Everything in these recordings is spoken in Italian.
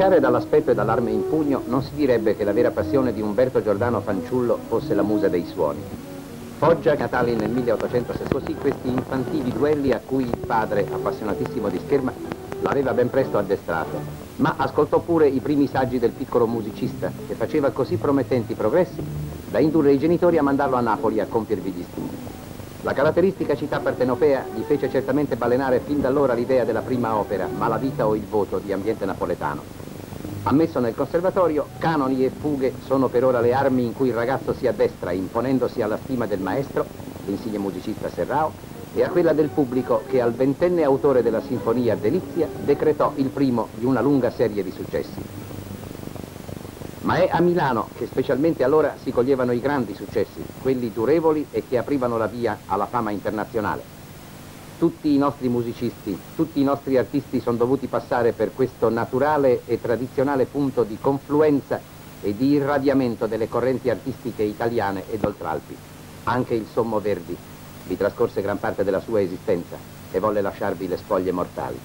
giudicare dall'aspetto e dall'arme in pugno, non si direbbe che la vera passione di Umberto Giordano fanciullo fosse la musa dei suoni. Foggia, Natali nel 1860, così questi infantili duelli a cui il padre, appassionatissimo di scherma, l'aveva ben presto addestrato, ma ascoltò pure i primi saggi del piccolo musicista, che faceva così promettenti progressi da indurre i genitori a mandarlo a Napoli a compiervi gli studi. La caratteristica città partenopea gli fece certamente balenare fin da allora l'idea della prima opera, Malavita o il voto, di ambiente napoletano. Ammesso nel conservatorio, canoni e fughe sono per ora le armi in cui il ragazzo si addestra, imponendosi alla stima del maestro, l'insigne musicista Serrao, e a quella del pubblico che al 20enne autore della sinfonia Delizia decretò il primo di una lunga serie di successi. Ma è a Milano che specialmente allora si coglievano i grandi successi, quelli durevoli e che aprivano la via alla fama internazionale. Tutti i nostri musicisti, tutti i nostri artisti sono dovuti passare per questo naturale e tradizionale punto di confluenza e di irradiamento delle correnti artistiche italiane ed oltralpi. Anche il Sommo Verdi vi trascorse gran parte della sua esistenza e volle lasciarvi le spoglie mortali.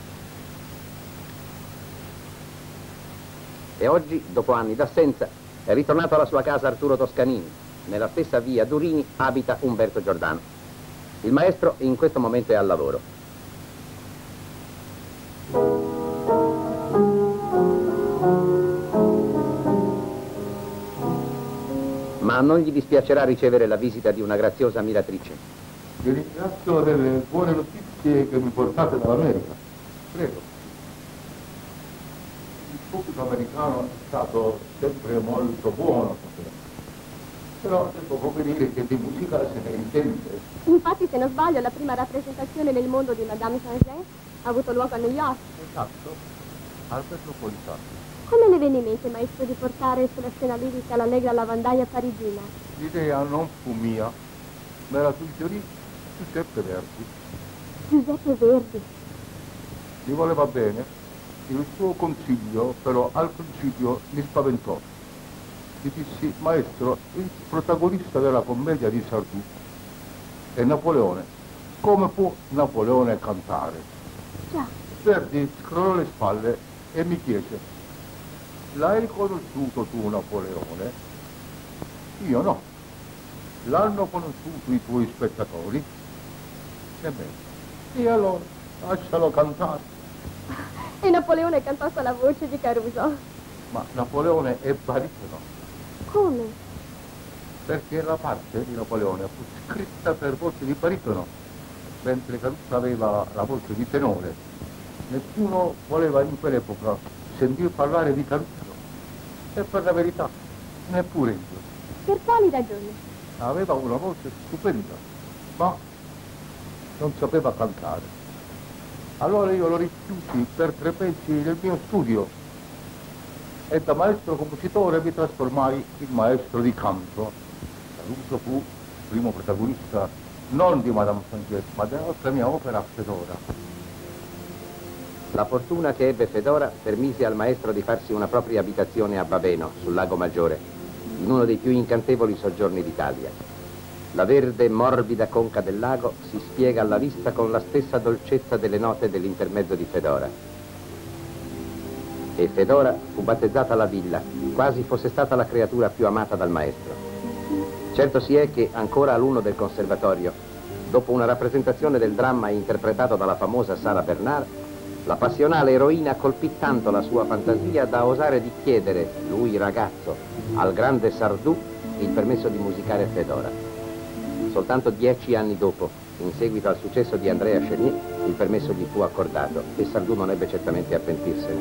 E oggi, dopo anni d'assenza, è ritornato alla sua casa Arturo Toscanini. Nella stessa via Durini abita Umberto Giordano. Il maestro in questo momento è al lavoro. Ma non gli dispiacerà ricevere la visita di una graziosa ammiratrice. Vi ringrazio delle buone notizie che mi portate dall'America. Prego. Il pubblico americano è stato sempre molto buono, però devo convenire che di musica se ne intende. Infatti, se non sbaglio, la prima rappresentazione nel mondo di Madame Changé ha avuto luogo a New York. Esatto, al Metropolitano. Come le venne in mente, maestro, di portare sulla scena lirica l'allegra lavandaia parigina? L'idea non fu mia, me la suggerì Giuseppe Verdi. Giuseppe Verdi? Mi voleva bene. Il suo consiglio, però, al principio mi spaventò. Gli dissi, maestro, il protagonista della commedia di Sardù è Napoleone. Come può Napoleone cantare? Già. Verdi scrollò le spalle e mi chiese, l'hai conosciuto tu Napoleone? Io no. L'hanno conosciuto i tuoi spettatori? Ebbene, e allora lascialo cantare. E Napoleone cantò con la voce di Caruso. Ma Napoleone è baritono. Come? Perché la parte di Napoleone fu scritta per voce di baritono, mentre Caruso aveva la voce di tenore. Nessuno voleva in quell'epoca sentir parlare di Caruso. E per la verità, neppure io. Per quali ragioni? Aveva una voce stupenda, ma non sapeva cantare. Allora io lo rifiutai per 3 mesi del mio studio e da maestro compositore mi trasformai in maestro di canto. Caruso fu il primo protagonista non di Madame Changé, ma della nostra mia opera Fedora. La fortuna che ebbe Fedora permise al maestro di farsi una propria abitazione a Baveno, sul Lago Maggiore, in uno dei più incantevoli soggiorni d'Italia. La verde, morbida conca del lago si spiega alla vista con la stessa dolcezza delle note dell'intermezzo di Fedora. E Fedora fu battezzata la villa, quasi fosse stata la creatura più amata dal maestro. Certo si è che ancora all'uno del conservatorio, dopo una rappresentazione del dramma interpretato dalla famosa Sara Bernard, la passionale eroina colpì tanto la sua fantasia da osare di chiedere, lui ragazzo, al grande Sardù il permesso di musicare Fedora. Soltanto 10 anni dopo, in seguito al successo di Andrea Chenier, il permesso gli fu accordato e Sardù non ebbe certamente a pentirsene.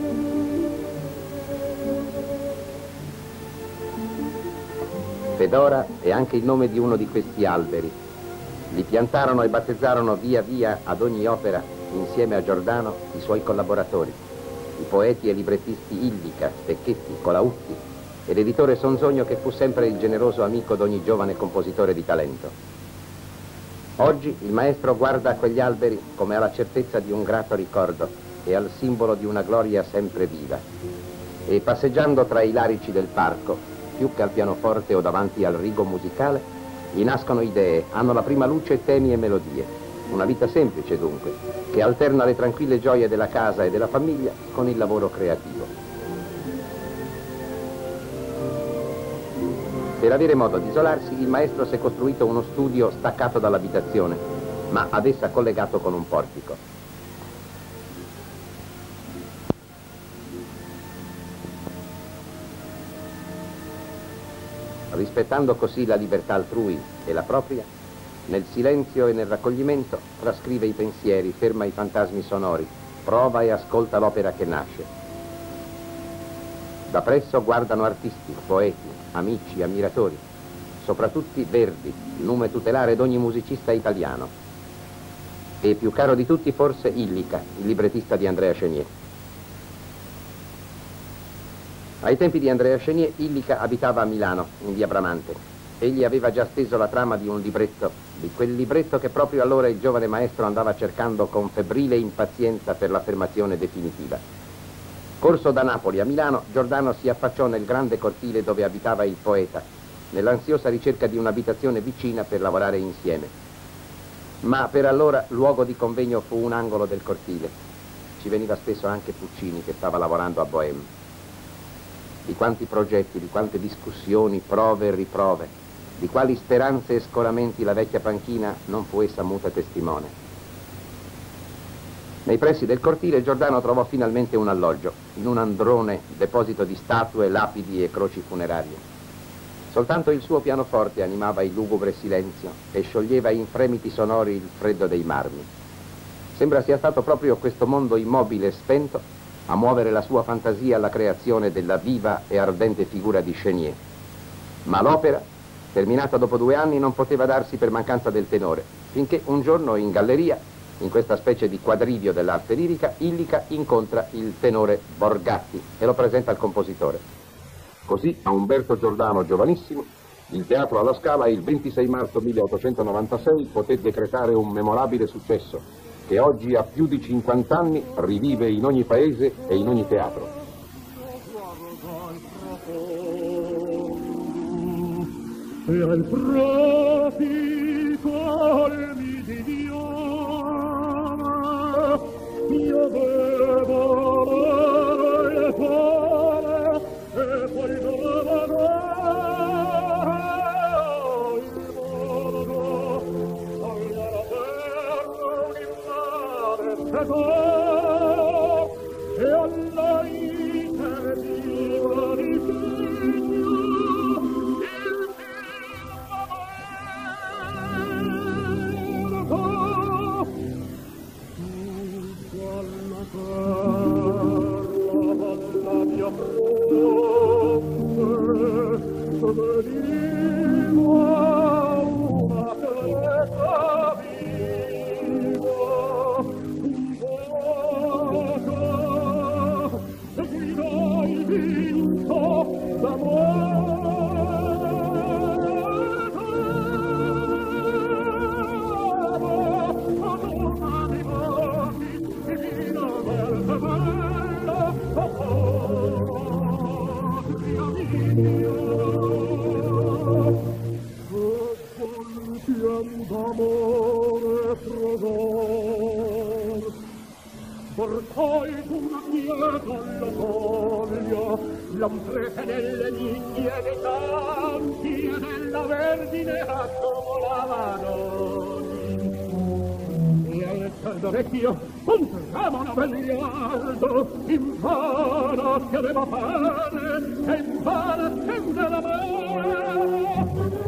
Fedora è anche il nome di uno di questi alberi. Li piantarono e battezzarono via via ad ogni opera, insieme a Giordano, i suoi collaboratori, i poeti e librettisti Illica, Stecchetti, Colautti e l'editore Sonzogno, che fu sempre il generoso amico d'ogni giovane compositore di talento. Oggi il maestro guarda a quegli alberi come alla certezza di un grato ricordo e al simbolo di una gloria sempre viva. E passeggiando tra i larici del parco, più che al pianoforte o davanti al rigo musicale, gli nascono idee, hanno la prima luce temi e melodie. Una vita semplice dunque, che alterna le tranquille gioie della casa e della famiglia con il lavoro creativo. Per avere modo di isolarsi, il maestro si è costruito uno studio staccato dall'abitazione, ma ad essa collegato con un portico. Rispettando così la libertà altrui e la propria, nel silenzio e nel raccoglimento trascrive i pensieri, ferma i fantasmi sonori, prova e ascolta l'opera che nasce. Da presso guardano artisti, poeti, amici, ammiratori, soprattutto Verdi, lume tutelare d'ogni musicista italiano. E più caro di tutti forse Illica, il librettista di Andrea Chenier. Ai tempi di Andrea Chenier, Illica abitava a Milano, in via Bramante. Egli aveva già steso la trama di un libretto, di quel libretto che proprio allora il giovane maestro andava cercando con febbrile impazienza per l'affermazione definitiva. Corso da Napoli a Milano, Giordano si affacciò nel grande cortile dove abitava il poeta, nell'ansiosa ricerca di un'abitazione vicina per lavorare insieme. Ma per allora luogo di convegno fu un angolo del cortile. Ci veniva spesso anche Puccini che stava lavorando a Bohème. Di quanti progetti, di quante discussioni, prove e riprove, di quali speranze e scoramenti la vecchia panchina non fu essa muta testimone. Nei pressi del cortile Giordano trovò finalmente un alloggio, in un androne deposito di statue, lapidi e croci funerarie. Soltanto il suo pianoforte animava il lugubre silenzio e scioglieva in fremiti sonori il freddo dei marmi. Sembra sia stato proprio questo mondo immobile e spento a muovere la sua fantasia alla creazione della viva e ardente figura di Chenier. Ma l'opera, terminata dopo 2 anni, non poteva darsi per mancanza del tenore, finché un giorno in galleria, in questa specie di quadrivio dell'arte lirica, Illica incontra il tenore Borgatti e lo presenta al compositore. Così a Umberto Giordano, giovanissimo, il Teatro alla Scala il 26 marzo 1896 poté decretare un memorabile successo, che oggi a più di 50 anni rivive in ogni paese e in ogni teatro. E al profito al misidiana io devo le cuore e poi dovrò il mondo tagliare per e alla interdiva di segno il firmamento tutto alla terra alla mia fronte veniva una terra viva. D'amore trovor portai una pietra alla foglia l'amprese delle nigne dei campi e della verdine accumulavano e al caldo vecchio un tremolo vegliardo invano che aveva fare e invano accende l'amore.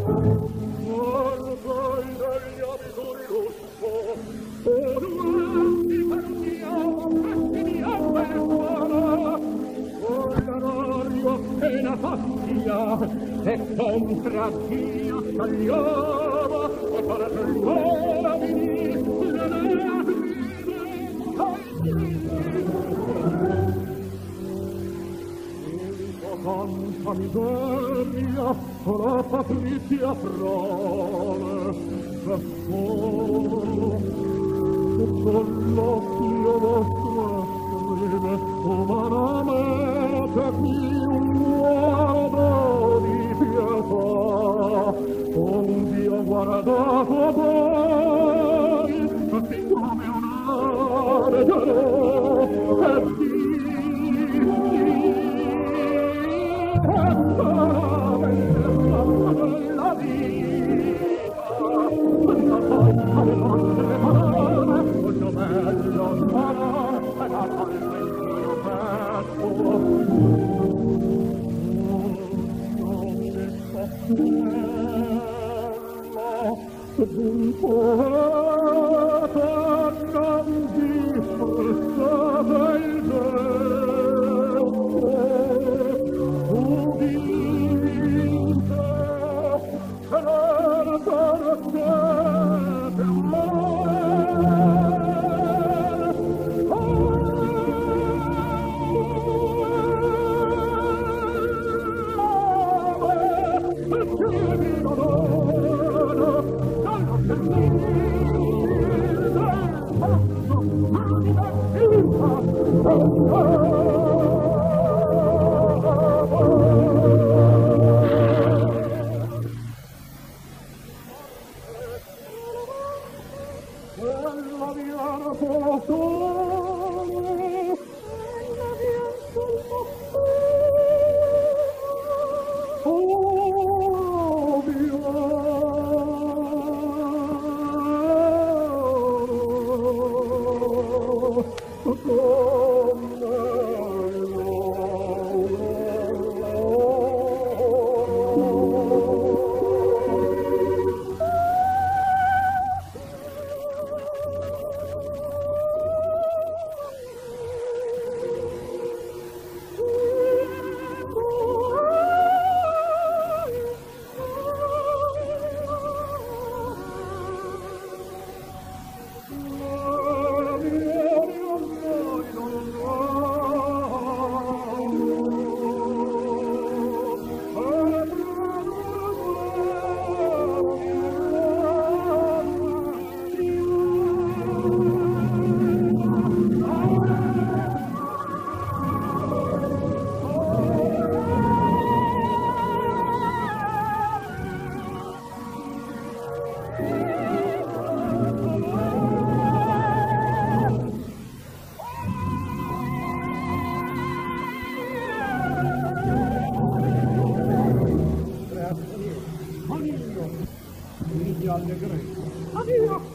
Guardai dagli abitori lusso, odorati partiamo, questi mi avvertano, con l'orario appena passia, e contra Dio scagliava, e per uomini, le tanta miseria, la patrizia frane, che con l'occhio vostro esprime umanamente un guardo di pietà, con Dio guardato voi, così come un angelo, e Coniglio, griglia alle greche. Addio!